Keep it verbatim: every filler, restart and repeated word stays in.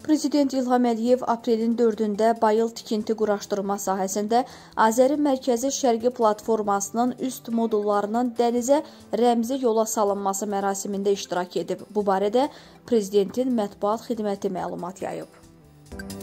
Prezident İlham Əliyev aprelin dördündə Bayıl tikinti quraşdırma sahəsində Azərin Mərkəzi Şərqi platformasının üst modullarının dənizə rəmzi yola salınması mərasimində iştirak edib. Bu barədə Prezidentin mətbuat xidməti məlumat yayıb.